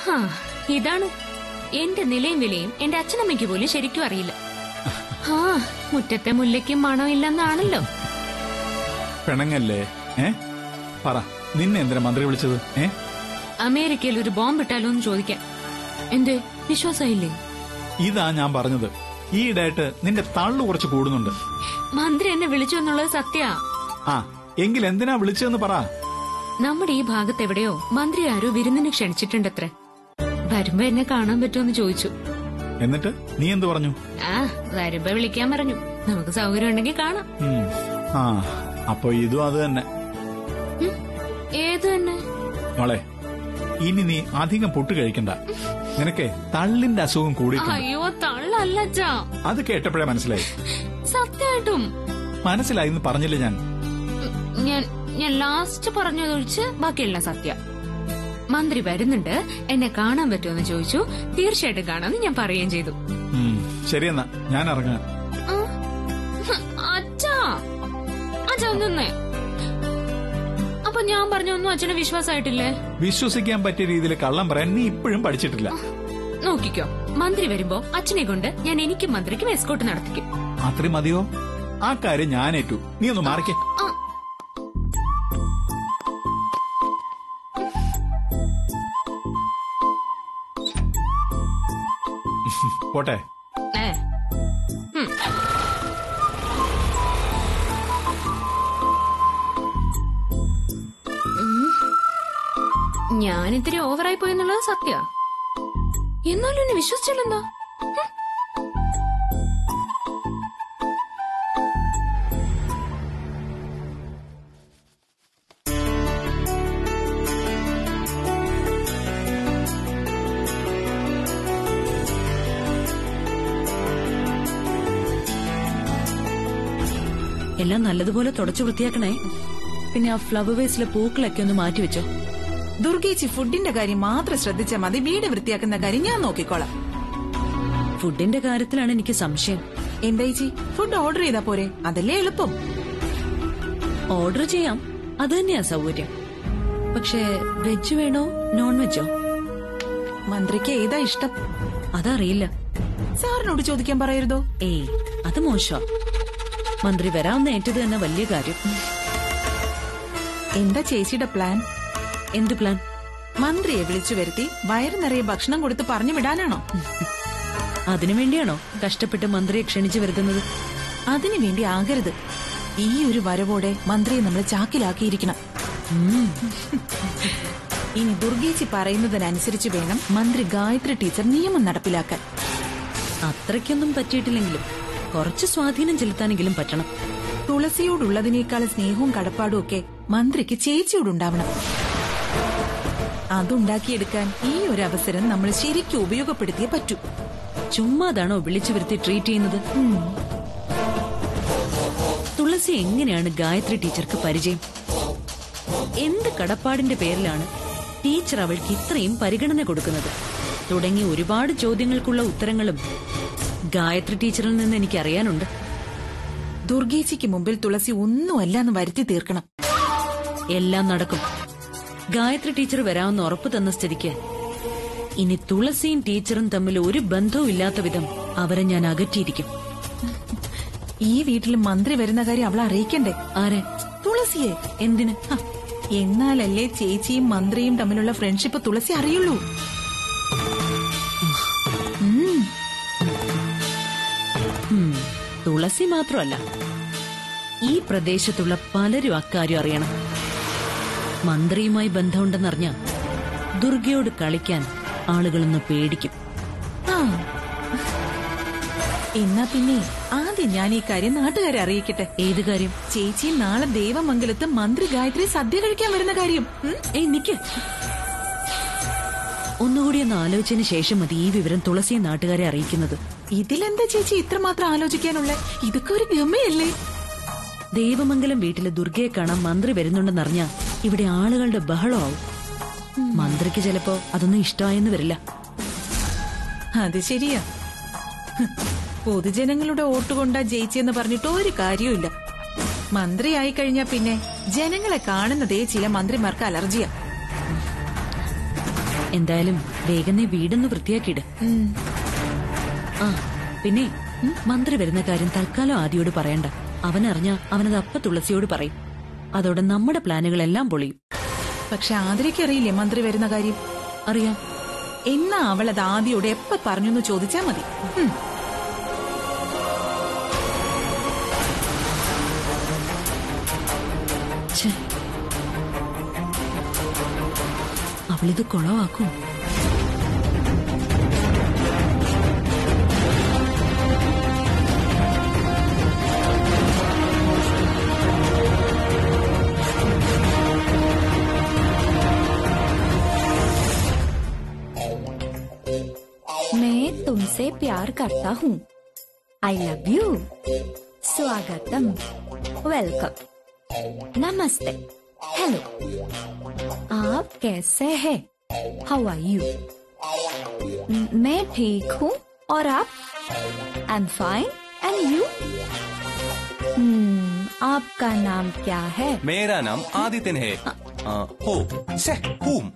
ഇതാണ് എന്റെ നിലയും വിലയും എന്റെ അച്ഛനമ്മയ്ക്ക് പോലും ശരിക്കും അറിയില്ല. മുറ്റത്തെ മുല്ലയ്ക്കും മണമില്ലെന്നാണല്ലോ. പെണങ്ങല്ലേ? പറ, നിന്നെ എന്തിനാ മന്ത്രി വിളിച്ചത്? അമേരിക്കയിൽ ഒരു ബോംബ് ഇട്ടാലോ എന്ന് ചോദിക്കാൻ. എന്തേ, വിശ്വാസമില്ലേ? ഇതാ ഞാൻ പറഞ്ഞത്, ഈയിടെയായിട്ട് നിന്റെ തള്ളു കുറച്ച് കൂടുന്നുണ്ട്. മന്ത്രി എന്നെ വിളിച്ചു എന്നുള്ളത് സത്യാ. എങ്കിൽ എന്തിനാ വിളിച്ചതെന്ന് പറ. നമ്മുടെ ഈ ഭാഗത്ത് എവിടെയോ മന്ത്രി ആരോ വിരുന്നിന് ക്ഷണിച്ചിട്ടുണ്ടത്രേ. വരുമ്പോ എന്നെ കാണാൻ പറ്റുമെന്ന് ചോദിച്ചു. എന്നിട്ട് നീ എന്ത് പറഞ്ഞു? വരുമ്പോ വിളിക്കാൻ പറഞ്ഞു. നമുക്ക് സൗകര്യം ഉണ്ടെങ്കിൽ കാണാം. അപ്പൊ ഇതും അത് തന്നെ. ഏത് തന്നെ? മോളെ, ഇനി നീ അധികം പൊട്ട് കഴിക്കണ്ട. നിനക്ക് തള്ളിന്റെ അസുഖം കൂടി. അയ്യോ, തള്ളല്ല. അത് കേട്ടപ്പോഴേ മനസ്സിലായി. സത്യമായിട്ടും മനസ്സിലായി പറഞ്ഞില്ലേ ഞാൻ? ഞാൻ ലാസ്റ്റ് പറഞ്ഞതൊഴിച്ച് ബാക്കിയെല്ലാം സത്യ. മന്ത്രി വരുന്നുണ്ട്, എന്നെ കാണാൻ പറ്റുമെന്ന് ചോദിച്ചു. തീർച്ചയായിട്ടും കാണാമെന്ന് ഞാൻ പറയുകയും ചെയ്തു. ശരിയെന്നാ, ഞാൻ ഇറങ്ങാം. അച്ഛാ ഒന്നേ, അപ്പൊ ഞാൻ പറഞ്ഞൊന്നും അച്ഛന് വിശ്വാസമായിട്ടില്ലേ? വിശ്വസിക്കാൻ പറ്റിയ രീതിയിൽ കള്ളം പറയാൻ നീ ഇപ്പോഴും പഠിച്ചിട്ടില്ല. നോക്കിക്കോ, മന്ത്രി വരുമ്പോ അച്ഛനെ കൊണ്ട് ഞാൻ എനിക്കും മന്ത്രിക്കും എസ്കോട്ട് നടത്തിക്കും. അത്രയും മതിയോ? ആ കാര്യം ഞാൻ ഏറ്റു. നീ ഒന്ന് മാറിക്കേ. പോട്ടെ. ഞാനിത്തിരി ഓവറായി പോയെന്നുള്ളത് സത്യ. എന്നാലും എന്നെ വിശ്വസിച്ചില്ലെന്താ? എല്ലാം നല്ലതുപോലെ തുടച്ചു വൃത്തിയാക്കണേ. പിന്നെ ആ ഫ്ലവർ വേസിലെ പൂക്കളൊക്കെ ഒന്ന് മാറ്റിവെച്ചോ. ദുർഗേച്ചി ഫുഡിന്റെ കാര്യം മാത്രം ശ്രദ്ധിച്ചാൽ മതി. വീട് വൃത്തിയാക്കുന്ന കാര്യം ഞാൻ നോക്കിക്കോളാം. ഫുഡിന്റെ കാര്യത്തിലാണ് എനിക്ക് സംശയം. എന്താ ചേച്ചി, ഫുഡ് ഓർഡർ ചെയ്താ പോരെ? അതല്ലേ എളുപ്പം. ഓർഡർ ചെയ്യാം, അത് തന്നെയാ സൗകര്യം. പക്ഷേ വെജ് വേണോ നോൺ വെജോ? മന്ത്രിക്ക് ഏതാ ഇഷ്ടം? അതറിയില്ല. സാറിനോട് ചോദിക്കാൻ പറയരുതോ? ഏയ്, അത് മോശം. മന്ത്രി വരാവുന്ന ഏറ്റത് തന്നെ വലിയ കാര്യം. എന്താ ചേച്ചിയുടെ പ്ലാൻ? എന്ത് പ്ലാൻ? മന്ത്രിയെ വിളിച്ചു വരുത്തി വയറ് നിറയെ ഭക്ഷണം കൊടുത്ത് പറഞ്ഞു വിടാനാണോ? അതിനുവേണ്ടിയാണോ കഷ്ടപ്പെട്ട് മന്ത്രിയെ ക്ഷണിച്ചു വരുത്തുന്നത്? അതിനുവേണ്ടി ആകരുത്. ഈ ഒരു വരവോടെ മന്ത്രിയെ നമ്മൾ ചാക്കിലാക്കിയിരിക്കണം. ഇനി ദുർഗേച്ചി പറയുന്നതിനനുസരിച്ച് വേണം മന്ത്രി ഗായത്രി ടീച്ചർ നിയമം നടപ്പിലാക്കാൻ. അത്രയ്ക്കൊന്നും പറ്റിയിട്ടില്ലെങ്കിലും കുറച്ച് സ്വാധീനം ചെലുത്താനെങ്കിലും പറ്റണം. തുളസിയോടുള്ളതിനേക്കാൾ സ്നേഹവും കടപ്പാടും ഒക്കെ മന്ത്രിക്ക് ചേച്ചിയോടുണ്ടാവണം. അതുണ്ടാക്കിയെടുക്കാൻ ഈ ഒരു അവസരം നമ്മൾ ശരിക്കും ഉപയോഗപ്പെടുത്തിയേ പറ്റൂ. ചുമ്മാതാണോ വിളിച്ചു വരുത്തി ട്രീറ്റ് ചെയ്യുന്നത്? തുളസി എങ്ങനെയാണ് ഗായത്രി ടീച്ചർക്ക് പരിചയം? എന്ത് കടപ്പാടിന്റെ പേരിലാണ് ടീച്ചർ അവൾക്ക് ഇത്രയും പരിഗണന കൊടുക്കുന്നത്? തുടങ്ങി ഒരുപാട് ചോദ്യങ്ങൾക്കുള്ള ഉത്തരങ്ങളും ഗായത്രി ടീച്ചറിൽ നിന്ന് എനിക്ക് അറിയാനുണ്ട്. ദുർഗേച്ചിക്ക് മുമ്പിൽ തുളസി ഒന്നുമല്ലെന്ന് വരുത്തി തീർക്കണം. എല്ലാം നടക്കും. ഗായത്രി ടീച്ചർ വരാമെന്ന് ഉറപ്പ് തന്ന സ്ഥിതിക്ക് ഇനി തുളസിയും ടീച്ചറും തമ്മിൽ ഒരു ബന്ധവും ഇല്ലാത്ത വിധം അവരെ ഞാൻ അകറ്റിയിരിക്കും. ഈ വീട്ടിൽ മന്ത്രി വരുന്ന കാര്യം അവളെ അറിയിക്കണ്ടേ? ആരെ? തുളസിയെ. എന്തിന്? എന്നാലല്ലേ ചേച്ചിയും മന്ത്രിയും തമ്മിലുള്ള ഫ്രണ്ട്ഷിപ്പ് തുളസി അറിയുള്ളൂ. തുളസി മാത്രമല്ല, ഈ പ്രദേശത്തുള്ള പലരും അക്കാര്യം അറിയണം. മന്ത്രിയുമായി ബന്ധമുണ്ടെന്നറിഞ്ഞ ദുർഗയോട് കളിക്കാൻ ആളുകളൊന്ന് പേടിക്കും. എന്നാ പിന്നെ ആദ്യം ഞാൻ ഈ കാര്യം നാട്ടുകാരെ അറിയിക്കട്ടെ. ഏത് കാര്യം? ചേച്ചി നാളെ ദേവമംഗലത്ത് മന്ത്രി ഗായത്രി സദ്യ കഴിക്കാൻ വരുന്ന കാര്യം. നിക്ക്, ഒന്നുകൂടി ഒന്ന് ആലോചിച്ചതിന് ശേഷം മതി ഈ വിവരം തുളസിയെ നാട്ടുകാരെ അറിയിക്കുന്നത്. ഇതിലെന്താ ചേച്ചി ഇത്രമാത്രം ആലോചിക്കാനുള്ള? ഇതൊക്കെ ഒരു ഗമയല്ലേ? ദേവമംഗലം വീട്ടിലെ ദുർഗയെ കാണാൻ മന്ത്രി വരുന്നുണ്ടെന്നറിഞ്ഞ ഇവിടെ ആളുകളുടെ ബഹളമാവും. മന്ത്രിക്ക് ചിലപ്പോ അതൊന്നും ഇഷ്ടമായെന്ന് വരില്ല. അത് ശരിയാ. പൊതുജനങ്ങളുടെ വോട്ടുകൊണ്ടാ ജയിച്ചെന്ന് പറഞ്ഞിട്ട് ഒരു കാര്യവുമില്ല. മന്ത്രിയായി കഴിഞ്ഞാ പിന്നെ ജനങ്ങളെ കാണുന്നതേ ചില മന്ത്രിമാർക്ക് അലർജിയാ. എന്തായാലും വേഗം നീ വീടൊന്ന് വൃത്തിയാക്കിയിട്. ആ പിന്നെ മന്ത്രി വരുന്ന കാര്യം തൽക്കാലം ആദിയോട് പറയണ്ട. അവനറിഞ്ഞ അവനത് അപ്പ തുളസിയോട് പറയും. അതോടെ നമ്മുടെ പ്ലാനുകളെല്ലാം പൊളിയും. പക്ഷെ ആതിരയ്ക്ക് അറിയില്ലേ മന്ത്രി വരുന്ന കാര്യം? അറിയാം. എന്നാ അവളത് ആദിയോട് എപ്പ പറഞ്ഞു ചോദിച്ചാ മതി. അവളിത് കുളവാക്കും. मैं तुमसे प्यार करता हूँ. I love you. स्वागतम. वेलकम. नमस्ते. हेलो. आप कैसे हैं? How are you? मैं ठीक हूँ. और आप? I am fine. And you? आपका नाम क्या है? मेरा नाम आदित्यन है. हो से हूम.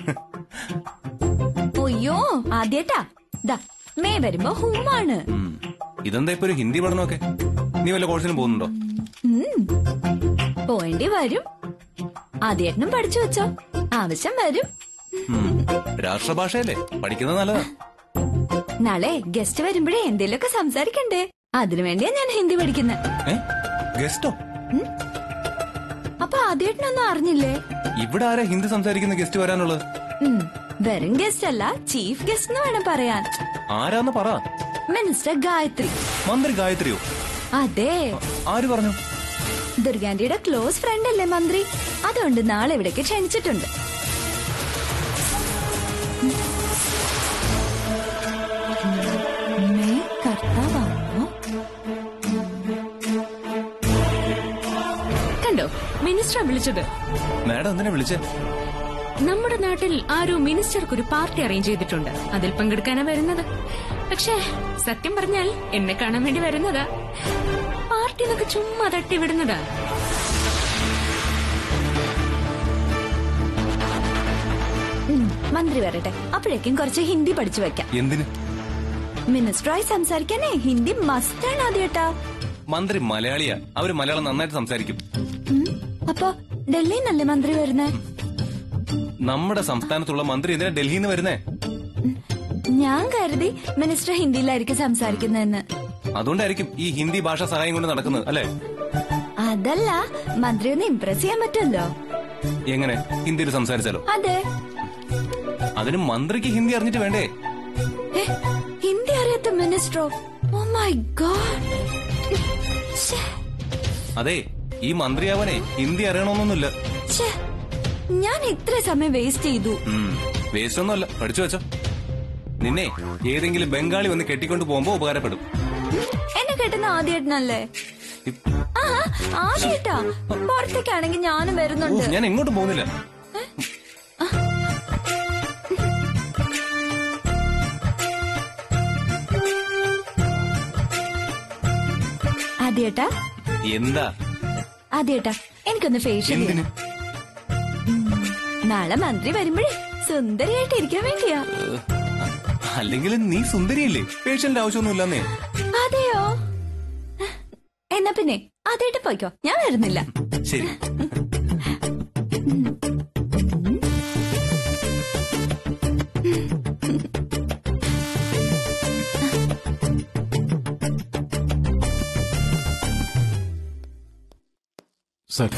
ഒയ്യോ ആദ്യേട്ടാ ദാ മേ വരുമ്പോ ഹൂമാണ്. ഇതെന്താ ഇപ്പൊ ഒരു ഹിന്ദി പഠനമൊക്കെ? നീ വല്ല കോഴ്സിനും പോകുന്നുണ്ടോ? പോയേണ്ടി വരും. ആദ്യേട്ടനും പഠിച്ചു വെച്ചോ, ആവശ്യം വരും. രാഷ്ട്രഭാഷയല്ലേ, പഠിക്കുന്നത് നല്ലതാ. നാളെ ഗസ്റ്റ് വരുമ്പോഴേ എന്തേലൊക്കെ സംസാരിക്കണ്ടേ, അതിനു വേണ്ടിയാ ഞാൻ ഹിന്ദി പഠിക്കുന്നത്. ഗസ്റ്റോ? അപ്പൊ ആദ്യേട്ടനൊന്നും അറിഞ്ഞില്ലേ? ഇവിടെ ആരാ ഹിന്ദി സംസാരിക്കുന്ന ഗസ്റ്റ് വരാനുള്ളത്? വെറും ഗസ്റ്റ് അല്ല, ചീഫ് ഗസ്റ്റ് എന്ന് വേണം പറയാൻ. ആരാന്ന് പറ. മിനിസ്റ്റർ ഗായത്രി. മന്ത്രി ഗായത്രിയോ? അതെ. ആര് പറഞ്ഞു? ദുർഗാന്റിയുടെ ക്ലോസ് ഫ്രണ്ട് അല്ലേ മന്ത്രി, അതുകൊണ്ട് നാളെ ഇവിടേക്ക് ക്ഷണിച്ചിട്ടുണ്ട്. കണ്ടോ മിനിസ്റ്റർ വിളിച്ചത്? മാഡം എന്തിനാ വിളിച്ചേ? നമ്മുടെ നാട്ടിൽ ആരോ മിനിസ്റ്റർക്ക് ഒരു പാർട്ടി അറേഞ്ച് ചെയ്തിട്ടുണ്ട്, അതിൽ പങ്കെടുക്കാനാ വരുന്നത്. പക്ഷേ സത്യം പറഞ്ഞാൽ എന്നെ കാണാൻ വേണ്ടി വരുന്നതാ. പാർട്ടി എന്നൊക്കെ ചുമ്മാ തട്ടിവിടുന്നതാ. മന്ത്രി വരട്ടെ, അപ്പോഴേക്കും കുറച്ച് ഹിന്ദി പഠിച്ചു വെക്കാം. എന്തിന്? മിനിസ്റ്ററായി സംസാരിക്കാനേ ഹിന്ദി മസ്റ്റാണ് ആദ്യേട്ടാ. മന്ത്രി മലയാളിയാ, അവര് മലയാളം നന്നായിട്ട് സംസാരിക്കും. അപ്പൊ ഡൽഹിയിൽ നിന്നല്ലേ മന്ത്രി വരുന്നേ? നമ്മുടെ സംസ്ഥാനത്തുള്ള മന്ത്രി എന്തിനാ ഡൽഹിയിൽ നിന്ന് വരുന്നേ? ഞാൻ കരുതി മിനിസ്റ്റർ ഹിന്ദിയിലായിരിക്കും സംസാരിക്കുന്നതെന്ന്. അതുകൊണ്ടായിരിക്കും ഈ ഹിന്ദി ഭാഷ സഹായം കൊണ്ട് നടക്കുന്നത് അല്ലേ? അതല്ല, മന്ത്രി ഒന്ന് ഇംപ്രസ് ചെയ്യാൻ പറ്റുമല്ലോ. എങ്ങനെ? ഹിന്ദിയിൽ സംസാരിച്ചാലോ? അതെ. അതിന് മന്ത്രിക്ക് ഹിന്ദി അറിഞ്ഞിട്ട് വേണ്ടേ? ഹിന്ദി അറിയാത്ത മിനിസ്റ്ററോ? Oh my God. അതെ, ഈ മന്ത്രിയാവനെ ഹിന്ദി അറിയണമെന്നൊന്നുമില്ല. ഞാൻ ഇത്ര സമയം വേസ്റ്റ് ചെയ്തു. വേസ്റ്റ് ഒന്നുമല്ല, പഠിച്ചു വെച്ചോ. നിന്നെ ഏതെങ്കിലും ബംഗാളി വന്ന് കെട്ടിക്കൊണ്ട് പോകുമ്പോ ഉപകാരപ്പെടും. എന്നെ കെട്ടുന്ന ആദ്യേട്ടനല്ലേ? ആദ്യേട്ടാ, പുറത്തേക്കാണെങ്കിൽ ഞാനും വരുന്നുണ്ട്. ഞാൻ എങ്ങോട്ടും പോകുന്നില്ല. ആദ്യേട്ടാ. എന്താ? ആദ്യേട്ടാ, എനിക്കൊന്ന് ഫേഷ്യൽ. നാളെ മന്ത്രി വരുമ്പോഴേ സുന്ദരിയായിട്ട് ഇരിക്കാൻ വേണ്ടിയാ. അല്ലെങ്കിൽ നീ സുന്ദരിയല്ലേ, ഫേഷ്യലിന്റെ ആവശ്യമൊന്നുമില്ലെന്നേ. അതെയോ? എന്നാ പിന്നെ ആദ്യമായിട്ട് പോയിക്കോ, ഞാൻ വരുന്നില്ല. ശരി. സർ,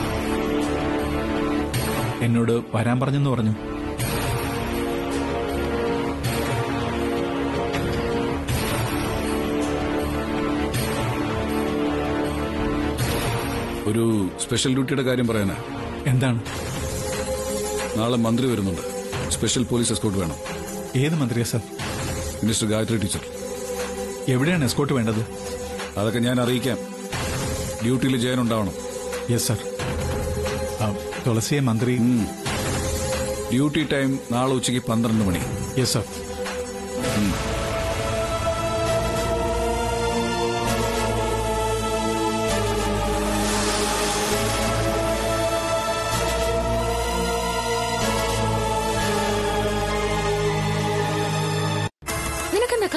എന്നോട് വരാൻ പറഞ്ഞെന്ന് പറഞ്ഞു. ഒരു സ്പെഷ്യൽ ഡ്യൂട്ടിയുടെ കാര്യം പറയാനാ. എന്താണ്? നാളെ മന്ത്രി വരുന്നുണ്ട്, സ്പെഷ്യൽ പോലീസ് എസ്കോർട്ട് വേണം. ഏത് മന്ത്രിയാ സർ? Minister Gayatri teacher. എവിടെയാണ് എസ്കോർട്ട് വേണ്ടത്? അതൊക്കെ ഞാൻ അറിയിക്കാം. ഡ്യൂട്ടിയിൽ ജയൻ ഉണ്ടാവണം. Yes sir. തുളസിയെ മന്ത്രി. ഡ്യൂട്ടി ടൈം നാളെ ഉച്ചയ്ക്ക് 12 മണി. Yes sir.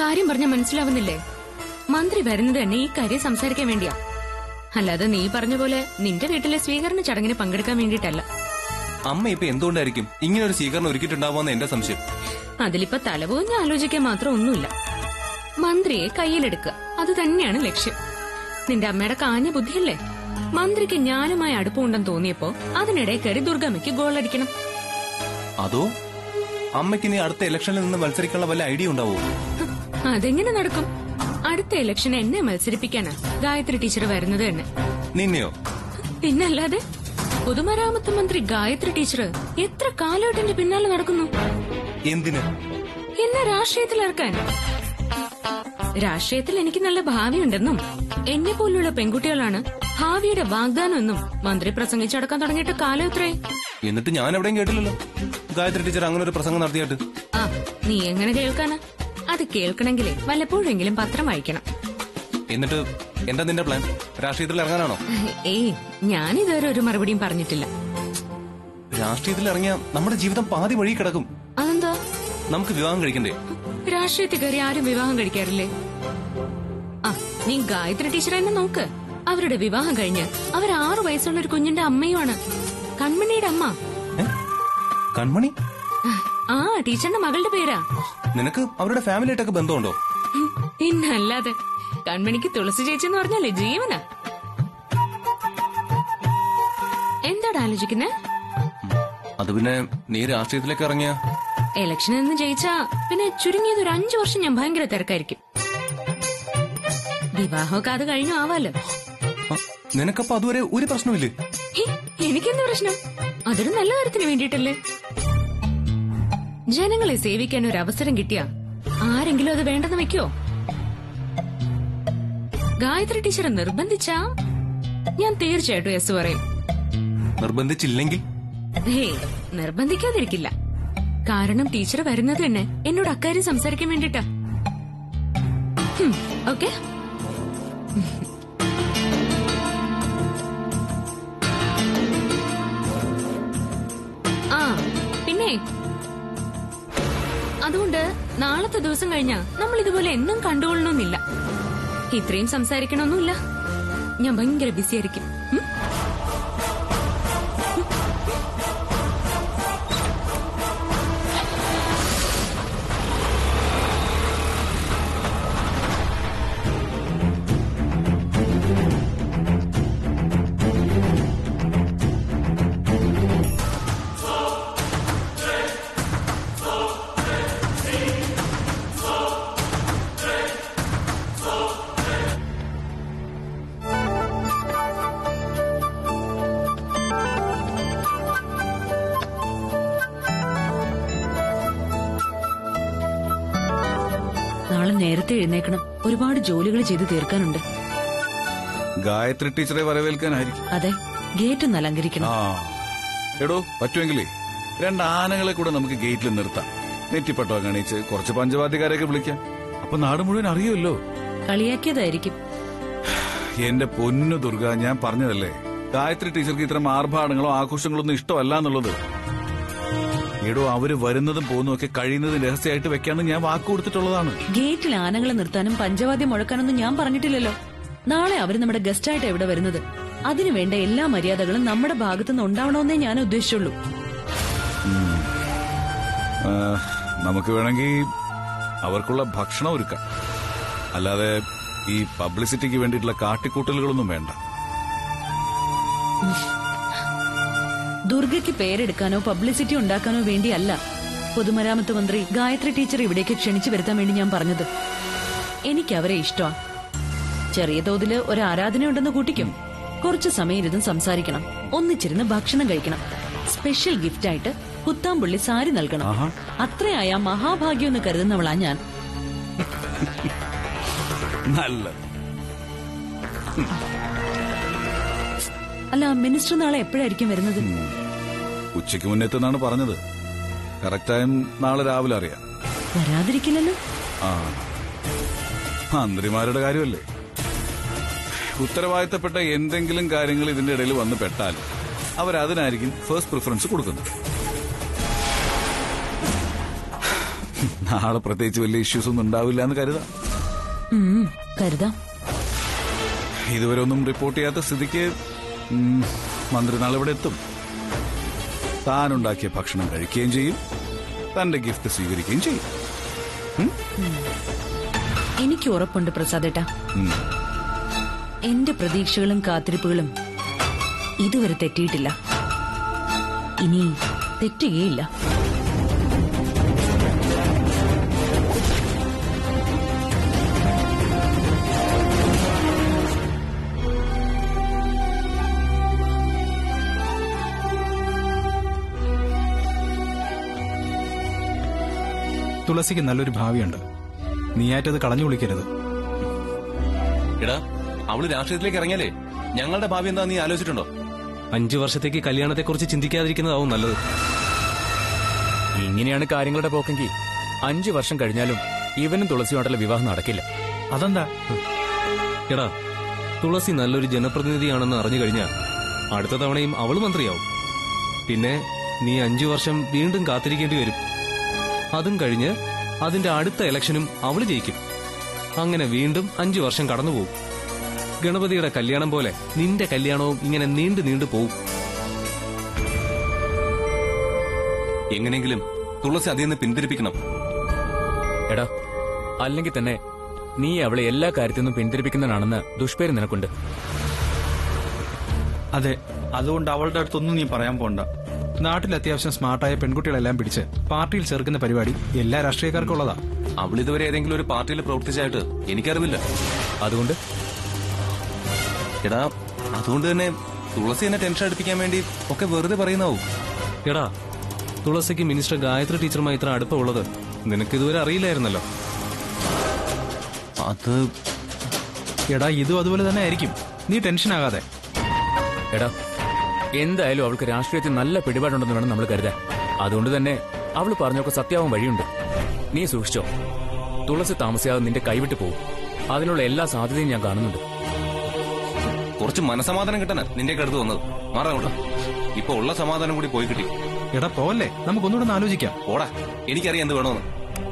കാര്യം പറഞ്ഞ മനസ്സിലാവുന്നില്ലേ? മന്ത്രി വരുന്നത് തന്നെ ഈ കാര്യം സംസാരിക്കാൻ വേണ്ടിയാ. അല്ലാതെ നീ പറഞ്ഞ പോലെ നിന്റെ വീട്ടിലെ സ്വീകരണ ചടങ്ങിന് പങ്കെടുക്കാൻ വേണ്ടിയിട്ടല്ല. അമ്മ ഇപ്പൊ എന്തുകൊണ്ടായിരിക്കും ഇങ്ങനെ ഒരു സ്വീകരണം ഒരുക്കിയിട്ടുണ്ടാവുമെന്ന് എന്റെ സംശയം. അതിലിപ്പോ തലപോഞ്ഞ് ആലോചിക്കാൻ മാത്രം ഒന്നുമില്ല. മന്ത്രിയെ കയ്യിലെടുക്കുക, അത് തന്നെയാണ് ലക്ഷ്യം. നിന്റെ അമ്മയുടെ കാഞ്ഞ ബുദ്ധിയല്ലേ? മന്ത്രിക്ക് ഞാനുമായി അടുപ്പമുണ്ടെന്ന് തോന്നിയപ്പോ അതിനിടെ കയറി ദുർഗമ്മയ്ക്ക് ഗോളടിക്കണം. അതോ അമ്മയ്ക്ക് ഇനി അടുത്ത ഇലക്ഷനിൽ നിന്ന് മത്സരിക്കാനുള്ള വല്ല ഐഡിയ ഉണ്ടാവോ? അതെങ്ങനെ നടക്കും? അടുത്ത ഇലക്ഷന് എന്നെ മത്സരിപ്പിക്കാനാ ഗായത്രി ടീച്ചർ വരുന്നത് തന്നെ. നിന്നെയോ? പിന്നല്ലാതെ. പൊതുമരാമത്ത് മന്ത്രി ഗായത്രി ടീച്ചർ എത്ര കാലമായിട്ട് എന്റെ പിന്നാലെ നടക്കുന്നു. എന്തിന്? എന്നെ രാഷ്ട്രീയത്തിലിറക്കാൻ. രാഷ്ട്രീയത്തിൽ എനിക്ക് നല്ല ഭാവിയുണ്ടെന്നും എന്നെ പോലുള്ള പെൺകുട്ടികളാണ് ഭാവിയുടെ വാഗ്ദാനം എന്നും മന്ത്രി പ്രസംഗിച്ചടക്കാൻ തുടങ്ങിയിട്ട് കാലം എത്രയായി? എന്നിട്ട് ഞാൻ എവിടെയും കേട്ടില്ലല്ലോ ഗായത്രി ടീച്ചർ അങ്ങനെ ഒരു പ്രസംഗം നടത്തിയിട്ട്. ആ, നീ എങ്ങനെ കേൾക്കാനാ? അത് കേൾക്കണമെങ്കിലേ വല്ലപ്പോഴെങ്കിലും പത്രം വായിക്കണം. എന്നിട്ട് എന്താ നിന്റെ പ്ലാൻ? രാഷ്ട്രീയത്തിൽ ഇറങ്ങാനാണോ? ഏയ്, ഞാനിതുവരെ ഒരു മറുപടിയും പറഞ്ഞിട്ടില്ല. രാഷ്ട്രീയത്തിൽ ഇറങ്ങിയ നമ്മുടെ ജീവിതം പാതി വഴി കിടക്കും. അതെന്താ? നമുക്ക് വിവാഹം കഴിക്കണ്ടേ? രാഷ്ട്രീയത്തിൽ കയറി ആരും വിവാഹം കഴിക്കാറില്ലേ? ആ, നീ ഗായത്രി ടീച്ചർ തന്നെ നോക്ക്. അവരുടെ വിവാഹം കഴിഞ്ഞ് അവർ 6 വയസ്സുള്ള ഒരു കുഞ്ഞിന്റെ അമ്മയുമാണ്. കൺമണിയുടെ അമ്മ. കൺമണി? ആ, ടീച്ചറിന്റെ മകളുടെ പേരാ. നിനക്ക് അവരുടെ ഫാമിലിയായിട്ടൊക്കെ ബന്ധമുണ്ടോ? പിന്നല്ലാതെ. കൺമണിക്ക് തുളസി ചേച്ചി എന്ന് പറഞ്ഞാലേ ജീവനാ. എന്താടാ ആലോചിക്കുന്നേ? അത് പിന്നെ നീ രാഷ്ട്രീയത്തിലേക്ക് ഇറങ്ങിയ ഇലക്ഷനിൽ നിന്ന് ജയിച്ചാ പിന്നെ ചുരുങ്ങിയത് ഒരു 5 വർഷം ഞാൻ ഭയങ്കര തിരക്കായിരിക്കും. വിവാഹമൊക്കെ അത് കഴിഞ്ഞു ആവാലോ. നിനക്കപ്പോ അതുവരെ ഒരു പ്രശ്നമില്ലേ? എനിക്കെന്ത് പ്രശ്നം? അതൊരു നല്ല കാര്യത്തിന് വേണ്ടിയിട്ടല്ലേ. ജനങ്ങളെ സേവിക്കാൻ ഒരു അവസരം കിട്ടിയാ ആരെങ്കിലും അത് വേണ്ടെന്ന് വെക്കോ? ഗായത്രി ടീച്ചറെ നിർബന്ധിച്ചാ ഞാൻ തീർച്ചയായിട്ടും യെസ് പറയും. നിർബന്ധിച്ചില്ലെങ്കിൽ? നിർബന്ധിക്കാതിരിക്കില്ല. കാരണം ടീച്ചർ വരുന്നത് തന്നെ എന്നോട് അക്കാര്യം സംസാരിക്കാൻ വേണ്ടിട്ടാ. ഓക്കെ. ആ, പിന്നെ അതുകൊണ്ട് നാളത്തെ ദിവസം കഴിഞ്ഞാ നമ്മൾ ഇതുപോലെ എന്നും കണ്ടുകൊള്ളണമെന്നില്ല. ഇത്രയും സംസാരിക്കണമെന്നില്ല. ഞാൻ ഭയങ്കര ബിസി ആയിരിക്കും. നാളെ നേരത്തെ എഴുന്നേക്കണം. ഒരുപാട് ജോലികൾ ചെയ്ത് തീർക്കാനുണ്ട്. ഗായത്രി ടീച്ചറെ വരവേൽക്കാനായിരിക്കും. അതെ, ഗേറ്റ് ഒന്ന് അലങ്കരിക്കണം. എടോ, പറ്റുമെങ്കിലേ 2 ആനകളെ കൂടെ നമുക്ക് ഗേറ്റിൽ നിർത്താം. നെറ്റിപ്പട്ടോ കാണിച്ച് കുറച്ച് പഞ്ചവാദ്യക്കാരെയൊക്കെ വിളിക്കാം. അപ്പൊ നാട് മുഴുവൻ അറിയുമല്ലോ. കളിയാക്കിയതായിരിക്കും. എന്റെ പൊന്നു ദുർഗ, ഞാൻ പറഞ്ഞതല്ലേ ഗായത്രി ടീച്ചർക്ക് ഇത്തരം ആർഭാടങ്ങളോ ആഘോഷങ്ങളോ ഒന്നും ഇഷ്ടമല്ല എന്നുള്ളത്. എടോ, അവര് വരുന്നതും പോകുന്നതും ഒക്കെ കഴിയുന്നതും രഹസ്യമായിട്ട് വെക്കാന്ന് ഞാൻ വാക്ക് കൊടുത്തിട്ടുള്ളതാണ്. ഗേറ്റിൽ ആനകളെ നിർത്താനും പഞ്ചവാദ്യം മുഴക്കാനൊന്നും ഞാൻ പറഞ്ഞിട്ടില്ലല്ലോ. നാളെ അവര് നമ്മുടെ ഗസ്റ്റായിട്ട് എവിടെ വരുന്നത്, അതിനുവേണ്ട എല്ലാ മര്യാദകളും നമ്മുടെ ഭാഗത്തുനിന്ന് ഉണ്ടാവണമെന്നേ ഞാൻ ഉദ്ദേശിച്ചുള്ളൂ. നമുക്ക് വേണമെങ്കിൽ അവർക്കുള്ള ഭക്ഷണം ഒരുക്കാം. അല്ലാതെ ഈ പബ്ലിസിറ്റിക്ക് വേണ്ടിയിട്ടുള്ള കാട്ടിക്കൂട്ടലുകളൊന്നും വേണ്ട. ദുർഗയ്ക്ക് പേരെടുക്കാനോ പബ്ലിസിറ്റി ഉണ്ടാക്കാനോ വേണ്ടിയല്ല പൊതുമരാമത്ത് മന്ത്രി ഗായത്രി ടീച്ചർ ഇവിടേക്ക് ക്ഷണിച്ചു വരുത്താൻ വേണ്ടി ഞാൻ പറഞ്ഞത്. എനിക്ക് അവരെ ഇഷ്ടമാണ്. ചെറിയ തോതില് ഒരു ആരാധനയുണ്ടെന്ന് കൂട്ടിക്കും. കുറച്ചു സമയം ഇരുന്ന് സംസാരിക്കണം, ഒന്നിച്ചിരുന്ന് ഭക്ഷണം കഴിക്കണം, സ്പെഷ്യൽ ഗിഫ്റ്റായിട്ട് കുത്താമ്പുള്ളി സാരി നൽകണം. അത്രയായ മഹാഭാഗ്യം എന്ന് കരുതുന്നവളാ ഞാൻ. നല്ല അല്ല, മിനിസ്റ്റർ നാളെ എപ്പോഴായിരിക്കും വരുന്നത്? ഉച്ചയ്ക്ക് മുന്നെത്തുന്നാണ് പറഞ്ഞത്. കറക്റ്റ് ടൈം നാളെ രാവിലെ അറിയാം. വരാതിരിക്കില്ലല്ലോ. മന്ത്രിമാരുടെ കാര്യമല്ലേ. ഉത്തരവാദിത്തപ്പെട്ട എന്തെങ്കിലും കാര്യങ്ങൾ ഇതിന്റെ ഇടയിൽ വന്ന് പെട്ടാൽ അവരതിനായിരിക്കും ഫസ്റ്റ് പ്രിഫറൻസ് കൊടുക്കുന്നത്. നാളെ പ്രത്യേകിച്ച് വലിയ ഇഷ്യൂസ് ഒന്നും ഉണ്ടാവില്ല എന്ന് കരുതാം. കരുതാം. ഇതുവരെ ഒന്നും റിപ്പോർട്ട് ചെയ്യാത്ത സ്ഥിതിക്ക് മന്ത്രി നാളെ ഇവിടെ എത്തും. താനുണ്ടാക്കിയ ഭക്ഷണം കഴിക്കുകയും ചെയ്യും, തന്റെ ഗിഫ്റ്റ് സ്വീകരിക്കുകയും ചെയ്യും. എനിക്ക് ഉറപ്പുണ്ട് പ്രസാദേട്ടാ, എന്റെ പ്രതീക്ഷകളും കാത്തിരിപ്പുകളും ഇതുവരെ തെറ്റിയിട്ടില്ല, ഇനി തെറ്റുകയില്ല. തുളസിക്ക് നല്ലൊരു ഭാവിയുണ്ട്, നീയായിട്ടത് കളഞ്ഞു വിളിക്കരുത്. എടാ, അവള് രാഷ്ട്രീയത്തിലേക്ക് ഇറങ്ങിയാലേ ഞങ്ങളുടെ ഭാവി എന്താ നീ ആലോചിച്ചിട്ടുണ്ടോ? 5 വർഷത്തേക്ക് കല്യാണത്തെക്കുറിച്ച് ചിന്തിക്കാതിരിക്കുന്നതാവും നല്ലത്. ഇങ്ങനെയാണ് കാര്യങ്ങളുടെ പോക്കെങ്കിൽ 5 വർഷം കഴിഞ്ഞാലും ഇവനും തുളസിയോടുള്ള വിവാഹം നടക്കില്ല. അതെന്താ? എടാ, തുളസി നല്ലൊരു ജനപ്രതിനിധിയാണെന്ന് അറിഞ്ഞു കഴിഞ്ഞാൽ അടുത്ത തവണയും അവള് മന്ത്രിയാവും. പിന്നെ നീ 5 വർഷം വീണ്ടും കാത്തിരിക്കേണ്ടി വരും. അതും കഴിഞ്ഞ് അതിന്റെ അടുത്ത ഇലക്ഷനും അവള് ജയിക്കും. അങ്ങനെ വീണ്ടും 5 വർഷം കടന്നുപോകും. ഗണപതിയുടെ കല്യാണം പോലെ നിന്റെ കല്യാണവും ഇങ്ങനെ നീണ്ടു പോവും. എങ്ങനെയെങ്കിലും തുളസി അതിൽ നിന്ന് പിന്തിരിപ്പിക്കണം. എടാ, അല്ലെങ്കിൽ തന്നെ നീ അവളെ എല്ലാ കാര്യത്തിൽ നിന്നും പിന്തിരിപ്പിക്കുന്നതാണെന്ന് ദുഷ്പേര് നിനക്കുണ്ട്. അതെ, അതുകൊണ്ട് അവളുടെ അടുത്തൊന്നും നീ പറയാൻ പോണ്ട. നാട്ടിൽ അത്യാവശ്യം സ്മാർട്ടായ പെൺകുട്ടികളെല്ലാം പിടിച്ച് പാർട്ടിയിൽ ചേർക്കുന്ന പരിപാടി എല്ലാ രാഷ്ട്രീയക്കാർക്കും ഉള്ളതാ. അവളിതുവരെ ഏതെങ്കിലും ഒരു പാർട്ടിയിൽ പ്രവർത്തിച്ചായിട്ട് എനിക്കറിവില്ല. അതുകൊണ്ട് എടാ, അതുകൊണ്ട് തന്നെ തുളസി എന്നെ ടെൻഷൻ അടുപ്പിക്കാൻ വേണ്ടി ഒക്കെ വെറുതെ പറയുന്നാവും. എടാ, തുളസിക്ക് മിനിസ്റ്റർ ഗായത്രി ടീച്ചറുമായി ഇത്ര അടുപ്പമുള്ളത് നിനക്കിതുവരെ അറിയില്ലായിരുന്നല്ലോ. അത് എടാ, ഇതും അതുപോലെ തന്നെ ആയിരിക്കും, നീ ടെൻഷൻ ആകാതെ. എടാ, എന്തായാലും അവൾക്ക് രാഷ്ട്രീയത്തിൽ നല്ല പിടിപാടുണ്ടെന്ന് വേണം നമ്മൾ കരുതാൻ. അതുകൊണ്ട് തന്നെ അവൾ പറഞ്ഞൊക്കെ സത്യാവാൻ വഴിയുണ്ട്. നീ സൂക്ഷിച്ചോ, തുളസി താമസിയാതെ നിന്റെ കൈവിട്ട് പോകും. അതിനുള്ള എല്ലാ സാധ്യതയും ഞാൻ കാണുന്നുണ്ട്. കുറച്ച് മനസമാധാനം കിട്ടാനാ നിന്റെ അടുത്ത് വന്നത്. മാറാങ്ങോട്ടാ, ഇപ്പൊ ഉള്ള സമാധാനം കൂടി പോയി കിട്ടി. എടാ പോവല്ലേ, നമുക്കൊന്നുകൂടെ ആലോചിക്കാം. ഓടാ, എനിക്കറിയാം എന്ത് വേണമെന്ന്.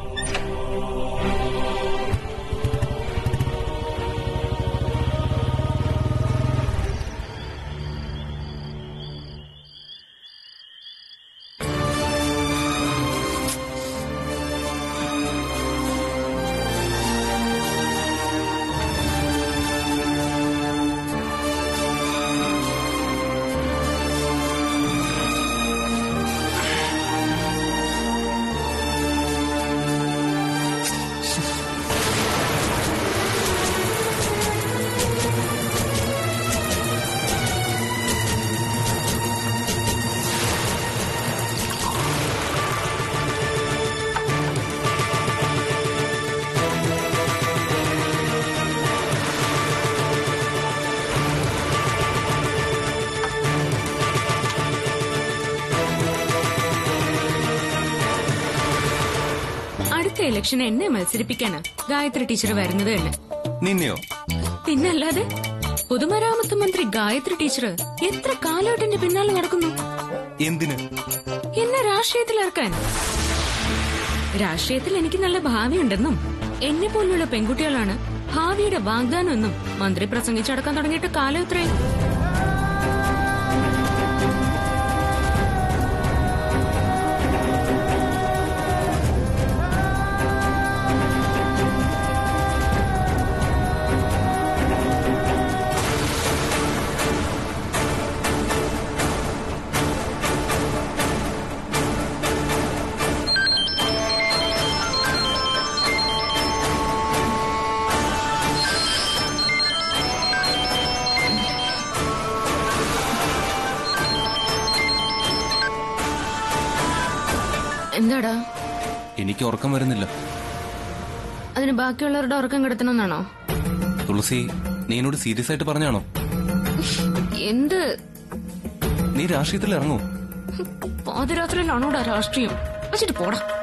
ഇലക്ഷൻ എന്നെ മത്സരിപ്പിക്കാനാ ഗായത്രി ടീച്ചർ വരുന്നത് തന്നെ. നിന്നെയോ? പിന്നല്ലാതെ. പൊതുമരാമത്ത് മന്ത്രി ഗായത്രി ടീച്ചർ എത്ര കാലമായിട്ട് എന്റെ പിന്നാലെ നടക്കുന്നു. എന്തിന്? എന്നെ രാഷ്ട്രീയത്തിലിറക്കാൻ. രാഷ്ട്രീയത്തിൽ എനിക്ക് നല്ല ഭാവിയുണ്ടെന്നും എന്നെ പോലുള്ള പെൺകുട്ടികളാണ് ഭാവിയുടെ വാഗ്ദാനം എന്നും മന്ത്രി പ്രസംഗിച്ചടക്കാൻ തുടങ്ങിയിട്ട് കാലം എത്രയും. എന്താടാ? എനിക്ക് ഉറക്കം വരുന്നില്ല. അതിന് ബാക്കിയുള്ളവരുടെ ഉറക്കം കിടത്തണമെന്നാണോ? തുളസി, നീ എന്നോട് സീരിയസ് ആയിട്ട് പറഞ്ഞാണോ? എന്ത്? നീ രാഷ്ട്രീയത്തിൽ ഇറങ്ങൂ. പാതിരാത്രിയിലാണോടാ രാഷ്ട്രീയം? വെച്ചിട്ട് പോടാ.